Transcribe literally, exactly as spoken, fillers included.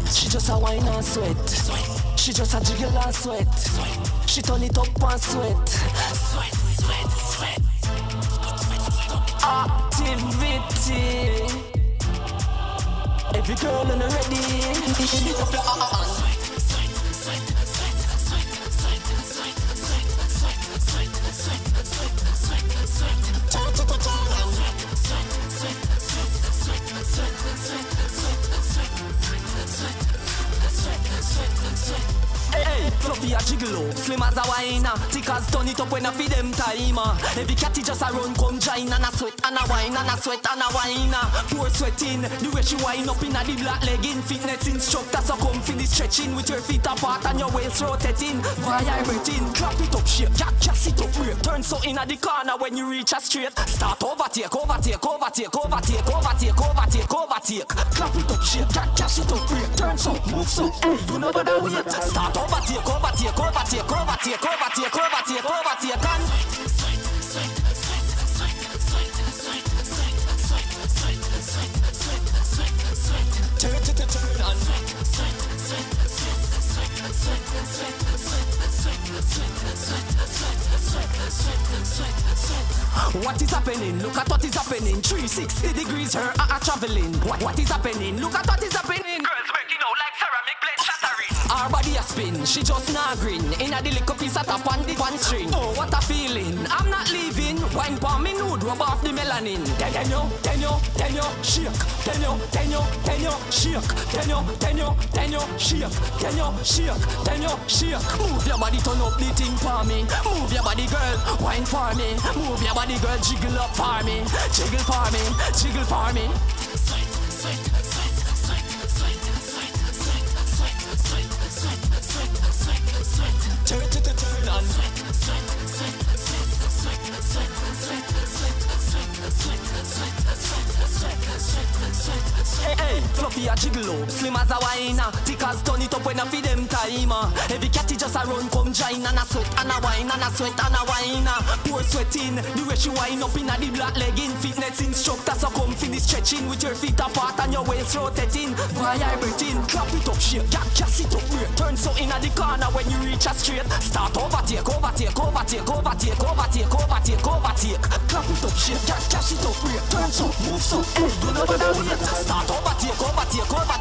She just a wine and sweat. She just a jiggle and sweat. She turn it up and sweat. Sweat, sweat, sweat. Activity. Every girl in the ready. Hey, fluffy a jiggle up, slim as a wine. Thick as turn it up when I feed them time. Every catty just a run come join and a sweat and a wine and a sweat and a wine. Pour sweating, the way she wine up in a the black legging. Fitness instructor so come for the stretching with your feet apart and your waist rotating. Vibrating, clap it up, shake, jack, cast it up, break. Turn so in a the corner when you reach a straight. Start overtake, overtake, overtake, overtake, overtake, overtake, overtake. Clap it up, shake, jack, cast it up, break. Turn so, move so, hey, you know better wait. Start overtake, overtake, overtake, overtake, overtake, overtake, overtake, and turn it to turn on. What is happening? Look at what is happening. three sixty degrees, her are traveling. What, what is happening? Look at what is happening. Girls breaking out like ceramic plate shattering. Her body a spin, she just not green. In a the little piece at up on the one string. Oh, what a feeling, I'm not leaving. Wine palm me nude, rub off the melanin. Then you, then you, then you, shake. Then you, then you, then you, shake. Then you, then you, then you, shake. Then you, shake, then you, shake. Move your body, turn up the thing for me. Move your body, girl, wine for me. Move your body, girl, jiggle up for me. Jiggle for me, jiggle for me. Sweat, sweat, sweat, sweat, sweat, sweat, sweat, sweat, sweat, sweat, sweat, sweat, sweat. Turn to the turn on. Sweat, sweat, sweat, sweat, sweat, sweat, sweat, sweat, sweat, sweat, sweat, sweat, sweat. Hey, fluffy a jiggle up, slim as a wine. Thick as turn it up when I feed them time. Every catty just a run come join and a sweat and a wine and a sweat and a wine. Pour sweating, the way she wine up in a the black legging. Fitness instructor so come for the stretching with your feet apart and your waist rotating. Vibrating, clap it up, shake, jack, cast it up, break. Turn so in a the corner when you reach a straight. Start overtake, overtake, overtake, overtake, overtake, overtake, overtake. Clap it up, shake, jack, cast it up, break. Turn so, move so, hey, you know what I mean. Start overtake, overtake, overtake.